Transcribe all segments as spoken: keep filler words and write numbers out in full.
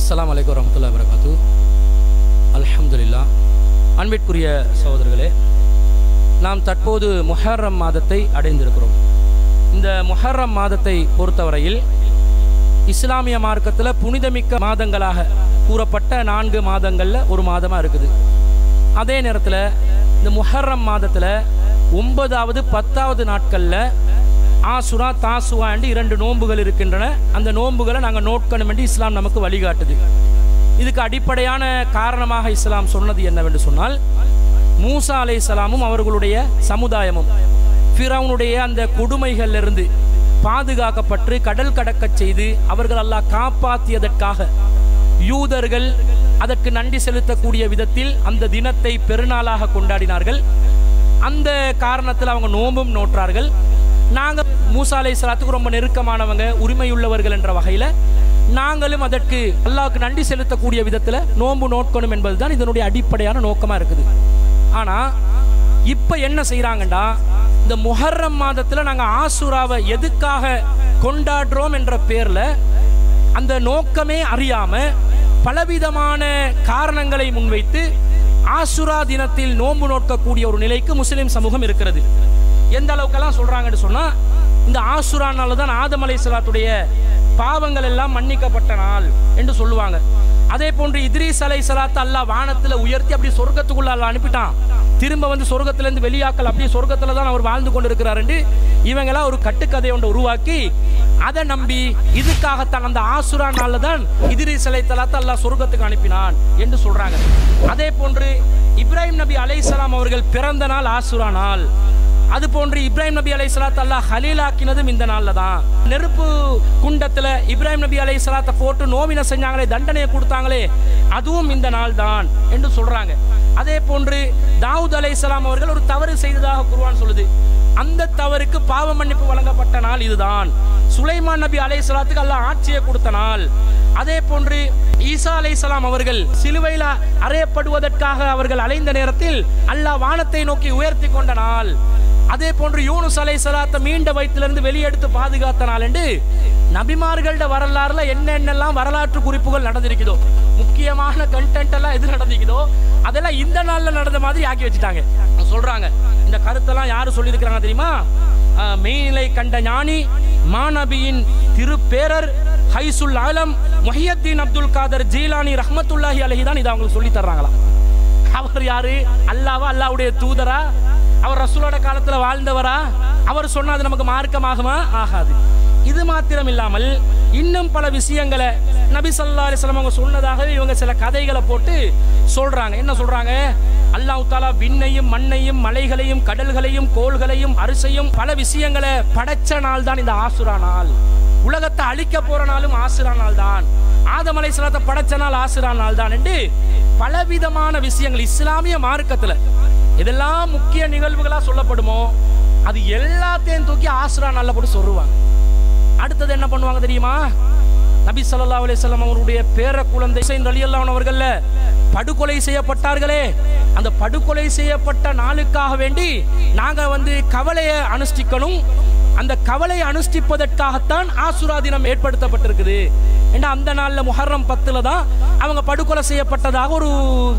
அஸ்ஸலாமு அலைக்கும் வரஹ்மத்துல்லாஹி வபரகாத்துஹு. அல்ஹம்துலில்லாஹ். அன்பிற்குரிய சகோதரர்களே, நாம் தற்போது முஹர்ரம் மாதத்தை அடைந்திருக்கிறோம். இந்த முஹர்ரம் மாதத்தை பொறுத்தவரையில் இஸ்லாமிய மார்க்கத்தில் புனிதமிக்க மாதங்களாக கூறப்பட்ட நான்கு மாதங்களில் ஒரு மாதமாக இருக்குது. அதே நேரத்தில் இந்த முஹர்ரம் மாதத்தில் ஒன்பதாவது பத்தாவது நாட்களில் ஆசுரா தாசுவா என்று இரண்டு நோன்புகள் இருக்கின்றன. அந்த நோன்புகளை நாங்கள் நோட்கணும் என்று இஸ்லாம் நமக்கு வழிகாட்டுது. இதுக்கு அடிப்படையான காரணமாக இஸ்லாம் சொன்னது என்னவென்று சொன்னால், மூசா அலைஹிஸ்ஸலாமும் அவர்களுடைய சமுதாயமும் ஃபிரௌனுடைய அந்த கொடுமைகளிலிருந்து பாதுகாக்கப்பட்டு கடல் கடக்க செய்து அவர்கள் அல்லாஹ் காப்பாற்றியதற்காக யூதர்கள் அதற்கு நன்றி செலுத்தக்கூடிய விதத்தில் அந்த தினத்தை பெருநாளாக கொண்டாடினார்கள். அந்த காரணத்தில் அவங்க நோன்பும் நோற்றார்கள். நாங்கள் மூசா அலைஹிஸ்ஸலாத்துக்கு ரொம்ப நெருக்கமானவங்க, உரிமையுள்ளவர்கள் என்ற வகையில் நாங்களும் அதற்கு அல்லாஹ்வுக்கு நன்றி செலுத்தக்கூடிய விதத்தில் நோன்பு நோக்கணும் என்பது தான் இதனுடைய அடிப்படையான நோக்கமாக இருக்குது. ஆனால் இப்போ என்ன செய்கிறாங்கண்டா, இந்த முஹர்ரம் மாதத்தில் நாங்கள் ஆசுராவை எதுக்காக கொண்டாடுறோம் என்ற பேரில் அந்த நோக்கமே அறியாமல் பலவிதமான காரணங்களை முன்வைத்து ஆசுரா தினத்தில் நோன்பு நோக்கக்கூடிய ஒரு நிலைக்கு முஸ்லிம் சமூகம் இருக்கிறது. எந்த அளவுக்கெல்லாம் சொல்கிறாங்கன்னு சொன்னால், இந்த ஆசுரா நாள் தான் ஆதம் அலைஹிஸ்ஸலாத்துடைய பாவங்கள் எல்லாம் மன்னிக்கப்பட்ட நாள் என்று சொல்லுவாங்க. அதே போன்று இத்ரீஸ் அலைஹிஸ்ஸலாத்தை அல்லாஹ் வானத்தில் உயர்த்தி அப்படி சொர்க்கத்துக்குள்ள அல்லாஹ் அனுப்பிட்டான். திரும்ப வந்து சொர்க்கத்திலேருந்து வெளியாக்கல் அப்படியே சொர்க்கத்தில் தான் அவர் வாழ்ந்து கொண்டு இருக்கிறார் என்று இவங்கெல்லாம் ஒரு கட்டுக்கதை ஒன்று உருவாக்கி அதை நம்பி இதுக்காகத்தான் அந்த ஆசுரா நாளில் தான் இத்ரீஸ் அலைஹிஸ்ஸலாத்தை அல்லாஹ் சொர்க்கத்துக்கு அனுப்பினான் என்று சொல்கிறாங்க. அதே போன்று இப்ராஹிம் நபி அலைஹிஸ்ஸலாம் அவர்கள் பிறந்த நாள் ஆசுரா நாள். அது போன்று இப்ராஹிம் நபி அலைஹிஸ்ஸலாத்தை அல்லாஹ் ஹலீலாக்கினதும் இந்த நாளில் தான். நெருப்பு குண்டத்தில் இப்ராஹிம் நபி அலைஹிஸ்ஸலாத்தை போட்டு நோவினை செஞ்சாங்களே, தண்டனையை கொடுத்தாங்களே, அதுவும் இந்த நாள் தான் என்று சொல்கிறாங்க. அதே போன்று தாவூத் அலைஹிஸ்ஸலாம் அவர்கள் ஒரு தவறு செய்ததாக குர்ஆன் சொல்லுது. அந்த தவறுக்கு பாவ மன்னிப்பு வழங்கப்பட்ட நாள் இதுதான். சுலைமான் நபி அலைஹிஸ்ஸலாத்துக்கு அல்லாஹ் ஆட்சியை கொடுத்த நாள். அதே போன்று ஈசா அலைஹிஸ்ஸலாம் அவர்கள் சிலுவையில் அறையப்படுவதற்காக அவர்கள் அலைந்த நேரத்தில் அல்லாஹ் வானத்தை நோக்கி உயர்த்தி கொண்ட நாள். அதே போன்று யூனுஸ் அலைஹிஸ்ஸலாத்தை மீண்ட வயிற்றிலிருந்து வெளியெடுத்து பாதுகாத்த நாள் என்று நபிமார்களோட வரலாறுல என்னென்னலாம் வரலாற்று குறிப்புகள் நடந்திருக்குதோ, முக்கியமான கண்டென்ட் எல்லாம் எது நடந்திருக்குதோ அதெல்லாம் இந்த நாள்ல நடந்த மாதிரி ஆக்கி வச்சுட்டாங்க. சொல்றாங்க, இந்த கருத்தெல்லாம் யாரு சொல்லியிருக்கிறாங்க தெரியுமா? மெய்நிலை கண்ட ஞானி மாநபியின் திருப்பேரர் ஹைசுல் ஆலம் முஹியத்தீன் அப்துல் காதர் ஜீலானி ரஹ்மத்துல்லாஹி அலைஹி தான் இதை அவங்களுக்கு சொல்லி தர்றாங்களா. அவர் யாரு? அல்லாவா? அல்லாவுடைய தூதரா? அவர் ரசூலோட காலத்தில் வாழ்ந்தவரா? அவர் சொன்னது நமக்கு மார்க்கமாகுமா? ஆகாது. இது மாத்திரம் இல்லாமல் இன்னும் பல விஷயங்களை நபி ஸல்லல்லாஹு அலைஹி வஸல்லம் அவங்க சொன்னதாகவே இவங்க சில கதைகளை போட்டு சொல்றாங்க. என்ன சொல்றாங்க? அல்லாஹ் தஆலா விண்ணையும் மண்ணையும் மலைகளையும் கடல்களையும் கோள்களையும் அரிசையும் பல விஷயங்களை படைச்ச நாள் தான் இந்த ஆசுரா நாள். உலகத்தை அழிக்க போற நாளும் ஆசுரா நாள் தான். ஆதம் அலைஹிஸ்ஸலாத்தை படைச்ச நாள் ஆசுரா நாள் தான் என்று பலவிதமான விஷயங்கள் இஸ்லாமிய மார்க்கத்தில் இதெல்லாம் முக்கிய நிகழ்வுகளா சொல்லப்படுமோ அது எல்லாத்தையும் தூக்கி ஆசுரா நாள்ல போட்டு சொல்லுவாங்க. அடுத்தது என்ன பண்ணுவாங்க தெரியுமா? நபி ஸல்லல்லாஹு அலைஹி வஸல்லம் அவருடைய பேர குழந்தை ஹுசைன் ரலியல்லாஹு அன்ஹு அவர்கள் படுகொலை செய்யப்பட்டார்களே, அந்த படுகொலை செய்யப்பட்ட நாளுக்காக வேண்டி நாங்க வந்து கவலையை அனுஷ்டிக்கணும். அந்த கவலையை அனுஷ்டிப்பதற்காகத்தான் ஆசுரா தினம் ஏற்படுத்தப்பட்டிருக்குது. ஏன்னா அந்த நாள்ல முஹர்ரம் பத்துல தான் அவங்க படுகொலை செய்யப்பட்டதாக ஒரு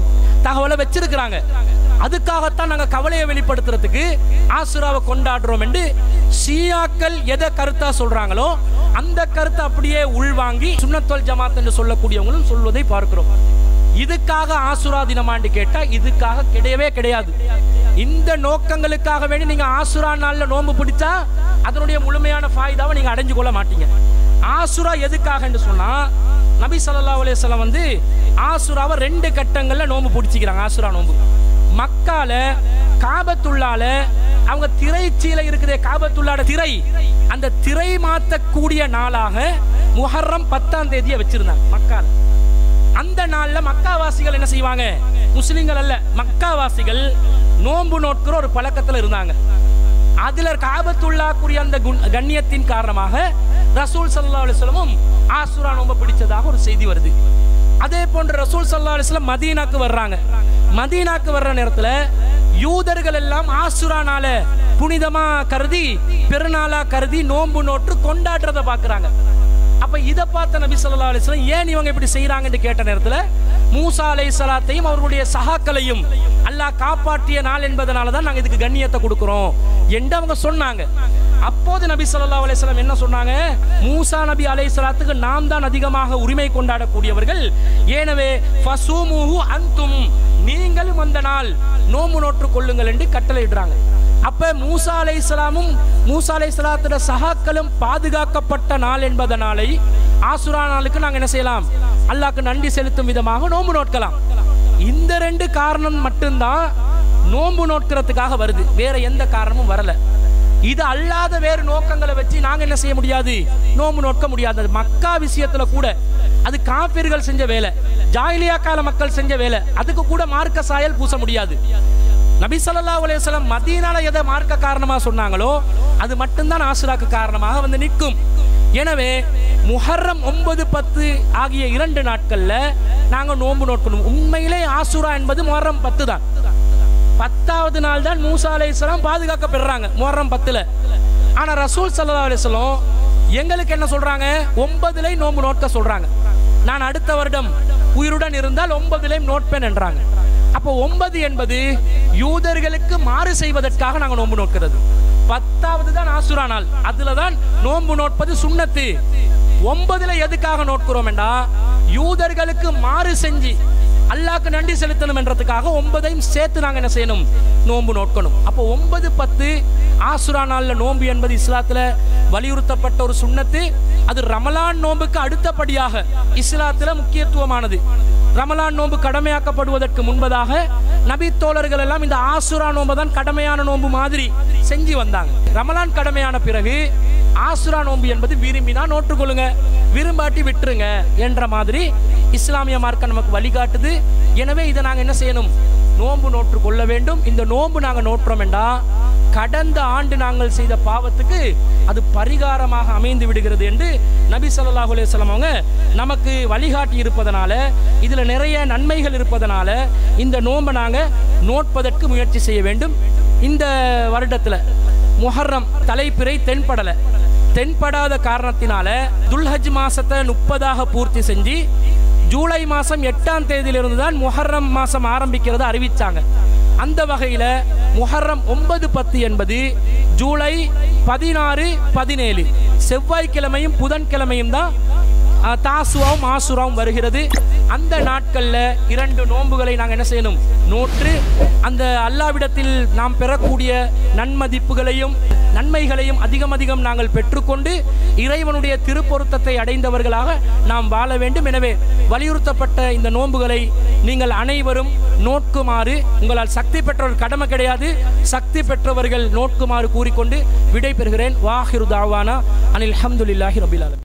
தகவலை வச்சிருக்கிறாங்க. அதுக்காகத்தான் நாங்கள் கவலையை வெளிப்படுத்துறதுக்கு ஆசுராவை கொண்டாடுறோம் என்று ஷியாக்கள் எதை கருத்தா சொல்றாங்களோ அந்த கருத்தை அப்படியே உள்வாங்கி சுன்னத்துல் ஜமாத் என்று சொல்லக்கூடியவங்களும் சொல்வதை பார்க்கிறோம். இதுக்காக ஆசுரா தினமாண்டு கேட்டா இதுக்காக கிடையவே கிடையாது. இந்த நோக்கங்களுக்காக வேண்டி நீங்க ஆசுரா நாள்ல நோன்பு பிடிச்சா அதனுடைய முழுமையான ஃபாயிதாவை நீங்க அடைஞ்சு கொள்ள மாட்டீங்க. ஆசுரா எதுக்காக என்று சொன்னா, நபி ஸல்லல்லாஹு அலைஹி வஸல்லம் வந்து ஆசுராவை ரெண்டு கட்டங்கள்ல நோன்பு பிடிச்சிக்கிறாங்க. ஆசுரா நோன்பு மக்கால காபத்துள்ளால அவங்க திரைச்சீல இருக்கிற காபத்துள்ளாட திரை, அந்த திரை மாத்தக்கூடிய நாளாக முஹர்ரம் பத்தாம் தேதியை வச்சிருந்தாங்க மக்கால. அந்த நாள்ல மக்காவாசிகள் என்ன செய்வாங்க? முஸ்லிம்கள் அல்ல, மக்காவாசிகள் நோன்பு நோட்கிற ஒரு பழக்கத்தில் இருந்தாங்க. அதுல காபத்துல்லா கூடிய அந்த கண்ணியத்தின் காரணமாக ரசூல் ஸல்லல்லாஹு அலைஹி வஸல்லம் ஆசுரா நோன்பு பிடிச்சதாக ஒரு செய்தி வருது. அதே போன்று ரசூல் ஸல்லல்லாஹு அலைஹி வஸல்லம் மதீனாக்கு வர்றாங்க. மதீனாக்கு வர்ற நேரத்தில் யூதர்கள் எல்லாம் ஆசுரா நாள புனிதமா கருதி பெருநாளா கருதி நோன்பு நோட்டு கொண்டாடுறத பாக்குறாங்க. அப்ப இதை பார்த்த நபி ஸல்லல்லாஹு அலைஹி வஸல்லம் ஏன் இவங்க இப்படி செய்யறாங்கன்னு கேட்ட நேரத்துல மூசா அலைஹிஸ்ஸலாத்தையும் அவர்களுடைய சகாக்களையும் அல்லாஹ் காப்பாற்றிய நாள் என்பதனால தான் நாங்க இதுக்கு கண்ணியத்தை கொடுக்கிறோம் என்று அவங்க சொன்னாங்க. அப்போது நபி ஸல்லல்லாஹு அலைஹி வஸல்லம் என்ன சொன்னாங்க? மூசா நபி அலைஹிஸ்ஸலாத்துக்கு நாம் தான் அதிகமாக உரிமை கொண்டாடக்கூடியவர்கள், எனவே ஃபஸூமுஹு அன்தும், நீங்களும் அந்த நாள் நோன்பு நோற்று கொள்ளுங்கள் என்று கட்டளையிடுறாங்க. அப்ப மூசா அலைஹிஸ்ஸலாமும் மூசா அலைஹிஸ்ஸலாத்தோட சகாக்களும் பாதுகாக்கப்பட்ட நாள் என்பதனாலே ஆசுரா நாளுக்கு நாங்க என்ன செய்யலாம்? அல்லாஹ்க்கு நன்றி செலுத்தும் விதமாக நோன்பு நோக்கலாம். இந்த ரெண்டு காரணம் மட்டும்தான் நோன்பு நோக்கிறதுக்காக வருது, வேற எந்த காரணமும் வரல. இது அல்லாத வேறு நோக்கங்களை வச்சு நாங்க என்ன செய்ய முடியாது? நோன்பு நோக்க முடியாது. மக்கா விஷயத்துல கூட அது காபிர்கள் செஞ்ச வேலை, ஜாஹிலியா கால மக்கள் செஞ்ச வேலை, அதுக்கு கூட மார்க்க சாயல் பூச முடியாது. நபி ஸல்லல்லாஹு அலைஹி வஸல்லம் மதீனால எதை மார்க்க காரணமா சொன்னாங்களோ அது மட்டும்தான் ஆசுராக்கு காரணமாக வந்து நிற்கும். எனவே முஹர்ரம் ஒன்பது பத்து ஆகிய இரண்டு நாட்கள்ல நாங்க நோன்பு நோக்கணும். உண்மையிலே ஆசுரா என்பது முஹர்ரம் பத்து தான். பத்தாவது நாள் தான் மூசா அலைஹிஸ்ஸலாம் பாதுகாக்கப்படுறாங்க முஹர்ரம் பத்துல. ஆனா ரசூல் ஸல்லல்லாஹு அலைஹி வஸல்லம் எங்களுக்கு என்ன சொல்றாங்க? ஒன்பதுல நோன்பு நோக்க சொல்றாங்க. நான் அடுத்த வருடம் உயிருடன் இருந்தால் ஒன்பதுல நோட்பேன் என்றாங்க. அப்போ ஒன்பது என்பது யூதர்களுக்கு மாறு செய்வதற்காக நாங்க நோன்பு நோக்கிறது. பத்தாவது தான் ஆசுரா நாள், அதுல தான் நோன்பு நோட்பது சுன்னத்து. ஒன்பதுல எதுக்காக நோட்கிறோம் என்றா யூதர்களுக்கு மாறு செஞ்சு அல்லாஹ்க்கு நன்றி செலுத்தணும் என்றதுக்காக ஒன்பதையும் சேர்த்து நாங்க என்ன செய்யணும்? நோன்பு நோக்கணும். அப்போ ஒன்பது பத்து ஆசுரா நாள்ல நோன்பு என்பது இஸ்லாத்துல வலியுறுத்தப்பட்ட ஒரு சுன்னத்து. அது ரமலான் நோன்புக்கு அடுத்தபடியாக இஸ்லாத்துல முக்கியத்துவமானது. ரமலான் நோன்பு கடமையாக்கப்படுவதற்கு முன்பதாக நபி தோழர்கள் எல்லாம் இந்த ஆசுரா நோன்பு தான் கடமையான நோன்பு மாதிரி செஞ்சு வந்தாங்க. ரமலான் கடமையான பிறகு ஆசுரா நோன்பு என்பது விரும்பினா நோற்றுக்கொள்ளுங்க, விரும்பாட்டி விட்டுருங்க என்ற மாதிரி இஸ்லாமிய மார்க்கம் நமக்கு வழிகாட்டுது. எனவே இதை நாங்க என்ன செய்யணும்? நோன்பு நோற்று கொள்ள வேண்டும். இந்த நோன்பு நாங்க நோற்றோம் என்றா கடந்த ஆண்டு நாங்கள் செய்த பாவத்துக்கு அது பரிகாரமாக அமைந்து விடுகிறது என்று நபி ஸல்லல்லாஹு அலைஹி வஸல்லம் அவங்க நமக்கு வழிகாட்டி இருப்பதனால, இதுல நிறைய நன்மைகள் இருப்பதனால இந்த நோன்பை நாங்க நோட்பதற்கு முயற்சி செய்ய வேண்டும். இந்த வருடத்துல முஹர்ரம் தலைப்பிறை தென்படல, தென்படாத காரணத்தினால துல்ஹஜ் மாசத்தை முப்பதாக பூர்த்தி செஞ்சு ஜூலை மாசம் எட்டாம் தேதியிலிருந்து தான் முஹர்ரம் மாசம் ஆரம்பிக்கிறத அறிவிச்சாங்க. அந்த வகையில முஹர்ரம் ஒன்பது பத்து என்பது ஜூலை பதினாறு பதினேழு செவ்வாய்க்கிழமையும் புதன்கிழமையும் தான் தாசுவாவும் ஆசுராவும் வருகிறது. அந்த நாட்கள்ல இரண்டு நோன்புகளை நாங்கள் என்ன செய்யணும்? நோற்று அந்த அல்லாவிடத்தில் நாம் பெறக்கூடிய நன்மதிப்புகளையும் நன்மைகளையும் அதிகம் அதிகம் நாங்கள் பெற்றுக்கொண்டு இறைவனுடைய திருப்பொருத்தத்தை அடைந்தவர்களாக நாம் வாழ வேண்டும். எனவே வலியுறுத்தப்பட்ட இந்த நோன்புகளை நீங்கள் அனைவரும் நோட்குமாறு, உங்களால் சக்தி பெற்றவர்கள் கடமை கிடையாது, சக்தி பெற்றவர்கள் நோட்குமாறு கூறிக்கொண்டு விடை பெறுகிறேன். வாஹிரு தாவானா அனில் ஹம்துலில்லாஹி ரபில் ஆலமீன்.